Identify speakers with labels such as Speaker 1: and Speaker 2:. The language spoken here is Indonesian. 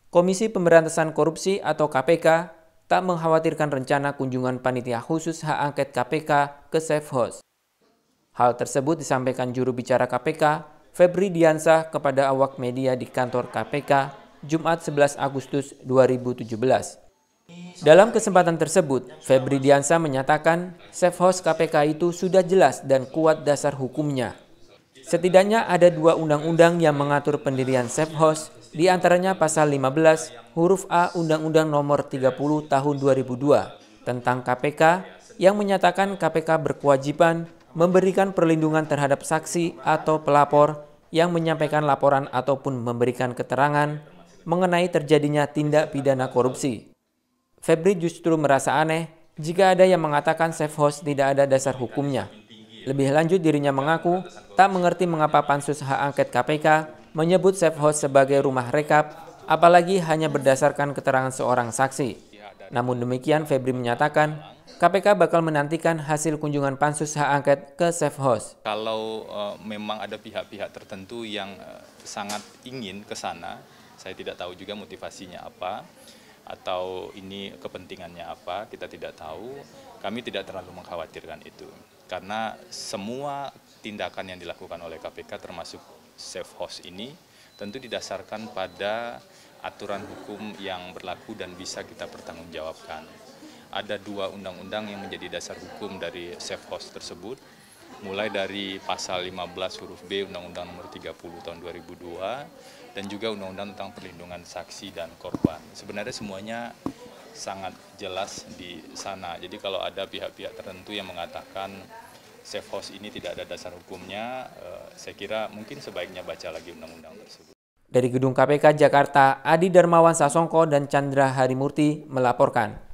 Speaker 1: Komisi Pemberantasan Korupsi atau KPK tak mengkhawatirkan rencana kunjungan panitia khusus hak angket KPK ke Safe House. Hal tersebut disampaikan juru bicara KPK, Febri Diansah, kepada awak media di kantor KPK, Jumat 11 Agustus 2017. Dalam kesempatan tersebut, Febri Diansah menyatakan Safe House KPK itu sudah jelas dan kuat dasar hukumnya. Setidaknya ada 2 undang-undang yang mengatur pendirian Safe House, di antaranya pasal 15 huruf A Undang-Undang Nomor 30 Tahun 2002 tentang KPK yang menyatakan KPK berkewajiban memberikan perlindungan terhadap saksi atau pelapor yang menyampaikan laporan ataupun memberikan keterangan mengenai terjadinya tindak pidana korupsi. Febri justru merasa aneh jika ada yang mengatakan Safe House tidak ada dasar hukumnya. Lebih lanjut, dirinya mengaku tak mengerti mengapa Pansus Hak Angket KPK menyebut Safe House sebagai rumah rekap, apalagi hanya berdasarkan keterangan seorang saksi. Namun demikian, Febri menyatakan KPK bakal menantikan hasil kunjungan Pansus Hak Angket ke Safe House.
Speaker 2: Kalau memang ada pihak-pihak tertentu yang sangat ingin ke sana, saya tidak tahu juga motivasinya apa, atau ini kepentingannya apa, kita tidak tahu. Kami tidak terlalu mengkhawatirkan itu. Karena semua tindakan yang dilakukan oleh KPK termasuk Safe House ini tentu didasarkan pada aturan hukum yang berlaku dan bisa kita pertanggungjawabkan. Ada 2 undang-undang yang menjadi dasar hukum dari Safe House tersebut, mulai dari pasal 15 huruf B Undang-Undang Nomor 30 Tahun 2002 dan juga Undang-Undang tentang Perlindungan Saksi dan Korban. Sebenarnya semuanya sangat jelas di sana. Jadi kalau ada pihak-pihak tertentu yang mengatakan Safe House ini tidak ada dasar hukumnya, saya kira mungkin sebaiknya baca lagi undang-undang tersebut.
Speaker 1: Dari Gedung KPK Jakarta, Adi Darmawan Sasongko dan Chandra Harimurti melaporkan.